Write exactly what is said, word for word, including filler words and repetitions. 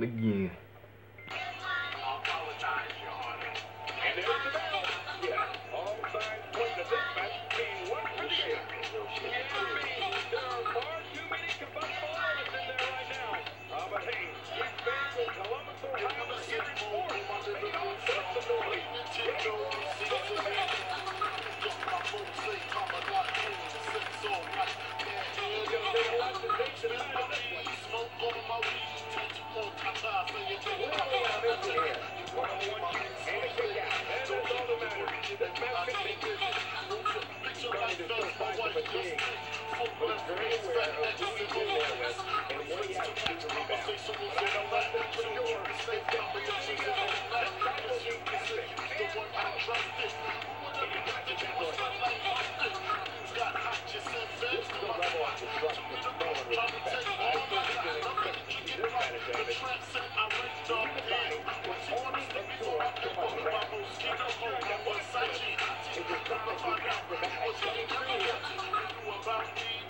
starting again. And there's the bell. Yeah, all signs point to this match being one for the ages. There are far too many combustible elements in there right now. Uh, but hey, these fans in Columbus, Ohio are here in force. Made all sorts of noise. About me.